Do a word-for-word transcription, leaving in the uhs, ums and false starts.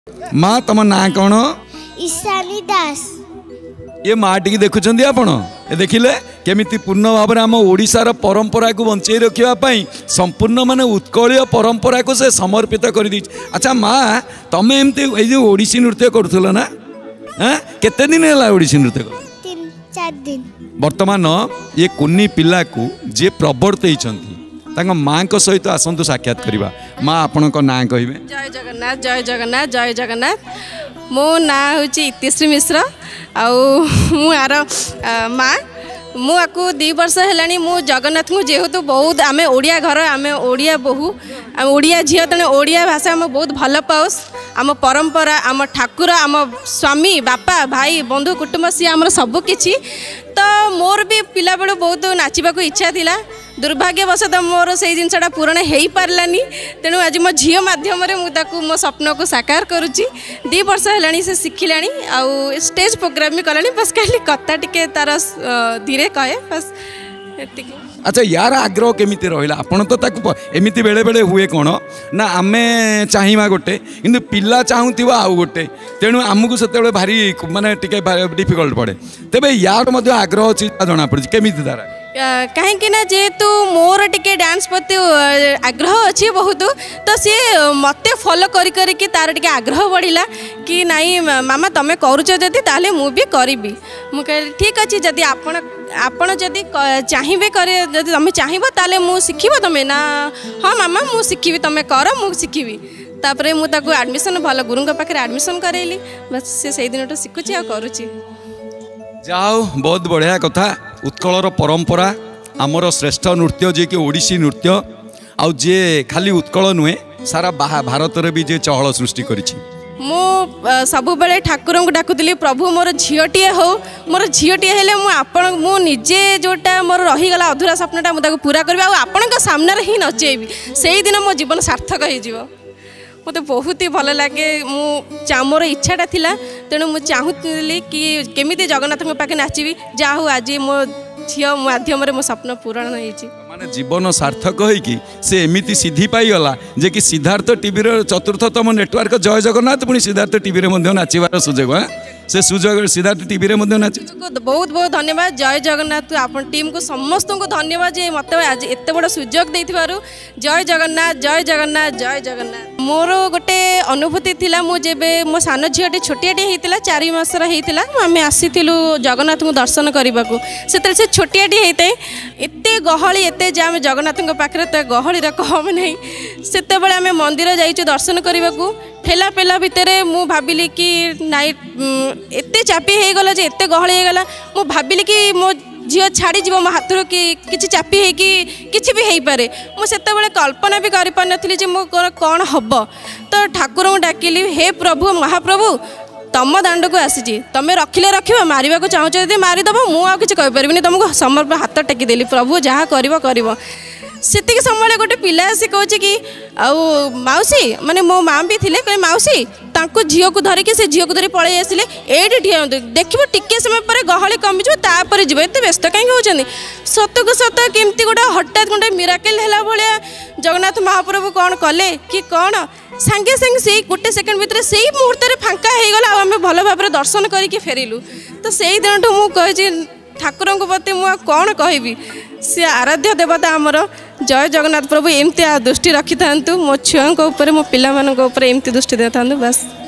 माँ तुम ना कौन? ईशानी दास। ये माँ टी देखुं आपण देखिले केमिति पूर्ण भाव में आम ओडिशार परंपरा को बंचाई रखापी संपूर्ण माने उत्कलीय परंपरा को से समर्पित कर दी। अच्छा माँ तुम एमती जो ओडिसी नृत्य करुल ना हाँ केते दिन है ओडिसी नृत्य कर? तीन चार दिन। वर्तमान ये कुन्नी पिला को जे प्रवर्तन माँ को सहित आसतु साक्षात करवा। माँ आपण ना कहे? जय जगन्नाथ जय जगन्नाथ जय जगन्नाथ। मो ना हूँ इतिश्री मिश्र आर माँ मुझे दी वर्ष है मु जगन्नाथ को जेहेतु बहुत आम ओडिया घर आम ओडिया बोहू आम ओडिया झील तेणु ओडिया भाषा आम बहुत भल पाऊस। आम परंपरा आम ठाकुर आम स्वामी बापा भाई बंधु कुटुंब सी आम सबकि तो मोर भी पिला बेलू बहुत नाचवा इच्छा थिला। दुर्भाग्यवशतः मोर से जिनसा पूरण हो पारानी तेणु आज मो झी मध्यम मो स्वप्न को साकार करुच्ची। दी वर्ष है से शिखिला आउ स्टेज प्रोग्राम भी कलानी बस खाली कथा टिके तार धीरे कहे बस। अच्छा यार आग्रह केमिति रहिला आपण तो ताकू एमिति बेले बेले हुए कौन ना आमे चाहिमा गोटे किंतु पिला चाहूथिबा आउ गोटे तेणु आमको सेते भारी माने टिके डिफिकल्ट पड़े तेबे यार मध्य आग्रह अछि जना पड़छि केमिति तारा कहीं ना जेहेतु मोर टिके डांस प्रति आग्रह अच्छी बहुत तो सी मत फॉलो करी करी कि तार टिके आग्रह बढ़िला कि नाई मामा तमें करुच जदि ताले मु भी करी मु कह ठीक अच्छे जदि आपण आपण जदि चाहिए करे जदि तुम चाहब ताले मु शिखब तमें ना हाँ मामा मु शिखी तमें कर मु शिखी तापर मुझे एडमिशन भल गुरु पाखे एडमिशन करेली बस से से दिन शिखुची आ करुच्ची। जाओ बहुत बढ़िया कथा उत्कलर परंपरा आमर श्रेष्ठ नृत्य जे कि ओडिसी नृत्य आउ जे खाली उत्कल नुहे सारा भारत रे भी जे चहल सृष्टि करिछि। मु सबु बेले ठाकुर को डाकुली प्रभु मोर झीटे हो मोर झीटे हेले मु आपण मु निजे जोटा मोर रहीगला अधूरा स्वप्नटा मुझे पूरा करी आपण सामने ही नचेबी से दिन मो जीवन सार्थक हो मत बहुत ही भल लगे मु मोर इच्छाटा थिला तेणु मु चाहूली कि केमिति जगन्नाथ पाखे नाचबी जा हो आज मो झी माध्यम मो स्वप्न पूरण हो माने जीवन सार्थक होइकी से एमिति सिद्धि पाईगला जे कि सिद्धार्थ टीवी चतुर्थतम नेटवर्क जय जगन्नाथ पुणी सिद्धार्थ टीवी नाचबार सुजोग से सुजोग सिद्धार्थ टीवी नाच बहुत बहुत धन्यवाद। जय जगन्नाथ आपण टीम को समस्त को धन्यवाद जे मत आज एत बड़ सुजोग देथिबारु। जय जगन्नाथ जय जगन्नाथ जय जगन्नाथ। मोर गोटे अनुभूति थिला मु जेबे मो सान झीटी छोटियाटे हेतिला चार मासर हेतिला आम आसीथिलु जगन्नाथ को दर्शन करने को से से छोटियाटे हेते एते गहली एते जाम जगन्नाथ पाखे तो गहली कम नहीं सेते बेले आम मंदिर जाइछु दर्शन करने को ठेला पेला भितर मु भाविली कि नाई एते चापी हो गला जे एते गहली हो गला मु भाविली कि मो झील छाड़ी जीव मो हाथ कि किछि चापी है कि किछि भी हो पारे मु सेते बेले कल्पना भी करि पार नथली जे मो कौन हब तो ठाकुर को डाकिली हे प्रभु महाप्रभु तम दांड को आसी तमें रखिले रख मारे को चाहूँ जब मारिदेव मुझे कहीपरि तुमको समर्पण हाथ टेकीदेली प्रभु जहाँ कर सेतिक समय गोटे पिला आसी कहे कि आउ मौसी माने मो माँ भी थिले कहे मौसी तांको झील को धरिकी से झील को धरी पलि आसिले एठी ठिया देखिए टिके समय पर गहली कमिज तापर जीव एत व्यस्त कहीं होती सत को सत केमती गोटे हठात गोटे मिराकल है भाया जगन्नाथ महाप्रभु कौन कले कि कौन सांगे सांगे से गोटे सेकेंड भितर से मुहूर्त फांका हो गला आम भल भाव दर्शन करके फेरिलु तो से दिन ठूँ मुझे ठाकुर प्रति मुझे कौन कहबी सी आराध्य देवता आमर जय जगन्नाथ प्रभु एमती दृष्टि रखि था मो छुआ मो पिला एमती दृष्टि दे था बस।